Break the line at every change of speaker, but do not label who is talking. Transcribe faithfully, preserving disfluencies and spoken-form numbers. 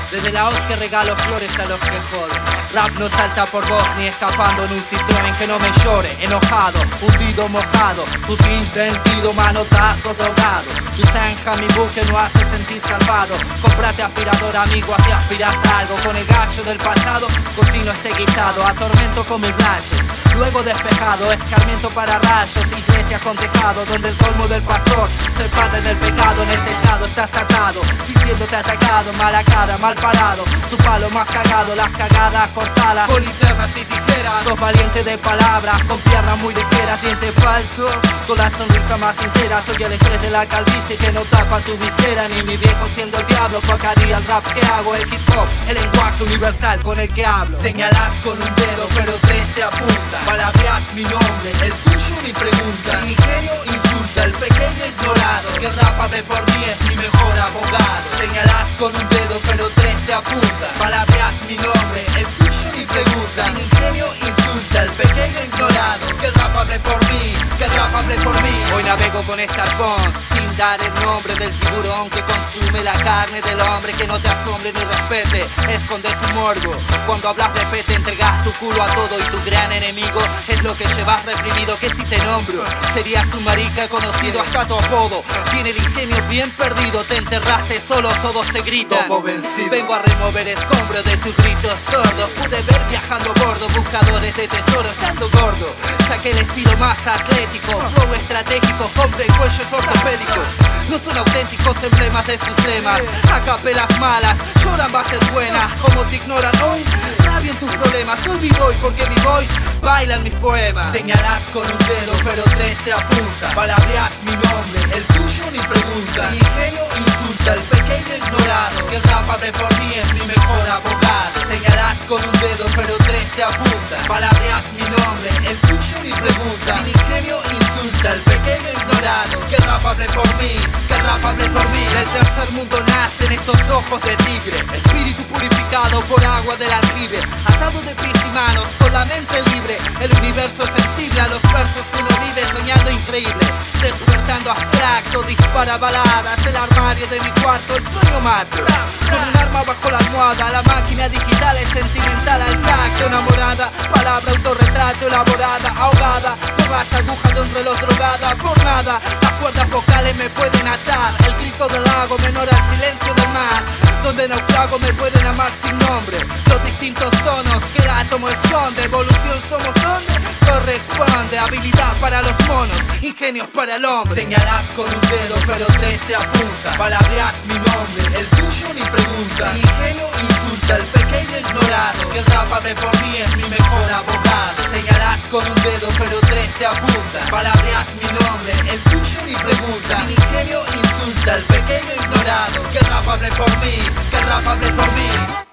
Desde la hoz que regalo flores a los que joden. Rap no salta por vos ni escapando en un Citroën. Que no me llore, enojado, hundido, mojado. Tu sin sentido, manotazo drogado. Tu zanja, mi buque no hace sentir salvado. Comprate aspirador, amigo, así aspiras algo. Con el gallo del pasado, cocino este guisado. Atormento con mis rayos, luego despejado. Escarmiento para rayos, iglesia con tejado. Donde el colmo del pastor, ser padre del pecado. En este estado estás atado, sintiéndote atacado. Mala cara, mal parado, tu palo más cagado. Las cagadas cortadas, con linternas y tijeras. Sos valiente de palabras, con piernas muy ligeras. Diente falso, con la sonrisa más sincera. Soy el estrés de la calvicie que no tapa tu visera. Ni mi viejo siendo el diablo pagaría el rap que hago. El hip hop, el lenguaje universal con el que hablo. Señalás con un dedo pero tres te apuntan. Palabreas mi nombre, el tuyo ni pregunta. Mi ingenio insulta, el pequeño ignorado. Que rap hable por mí es mi mejor abogado. Señalás con un dedo pero tres te apuntan. Palabreas mi nombre, el tuyo ni pregunta. Mi ingenio insulta, el pequeño ignorado. Que el rap hable por mí, que el rap hable por mí. Hoy navego con este arpón, sin dar el nombre del tiburón que consume la carne del hombre. Que no te asombre ni respete, esconde su morbo. Cuando hablas repete, entregas tu culo a todo. Y tu gran enemigo es lo que llevas reprimido. Que si te nombro, serías un marica conocido hasta tu apodo. Tiene el ingenio bien perdido, te enterraste solo, todos te gritan. Vengo a remover escombros de tus gritos sordos. Pude ver viajando a bordo, buscadores de tesoro estando gordo. Saqué el estilo más atlético, flow estratégico, hombre en cuellos ortopédicos. No son auténticos emblemas de sus lemas. A capelas malas, lloran bases buenas. Como te ignoran hoy, rabian tus problemas. Soy b-boy porque mi voice bailan mis poemas. Señalás con un dedo pero tres te apunta. Palabreas mi nombre, el tuyo ni pregunta. Mi ingenio insulta, el pequeño ignorado. Que el rap hable por mí es mi mejor abogado. Señalás con un dedo pero tres te apunta. Palabreas mi nombre, el tuyo ni pregunta. Mi ingenio insulta, el pequeño ignorado. Que el rap hable por mí, que el rap hable por mí. El tercer mundo nace en estos ojos de tigre. Espíritu purificado por agua del aljibe. Atado de pies y manos, con la mente libre. El universo sensible a los versos que uno vive soñando increíble. Despertando abstracto, dispara baladas. El armario de mi cuarto, el sueño mato. Con un arma bajo la almohada, la máquina digital es sentimental al tacto. Enamorada, palabra autorretrato elaborada. Ahogada por las agujas de un reloj drogada. Por nada, las cuerdas vocales me pueden atar. El grito del lago menor al silencio del mar. Donde naufrago me pueden amar sin nombre. Los distintos tonos que el átomo esconde. Evolución somos donde corresponde. Habilidad para los monos, ingenios para el hombre. Señalás con un dedo pero tres te apunta. Palabreas mi nombre, el tuyo ni pregunta. Mi ingenio insulta, el pequeño ignorado. Que el rap hable por mí es mi mejor abogado. Señalás con un dedo pero tres te apunta. Palabreas mi nombre, el tuyo ni pregunta. Mi ingenio insulta, el pequeño ignorado. Que el rap hable por mí, que el rap hable por mí.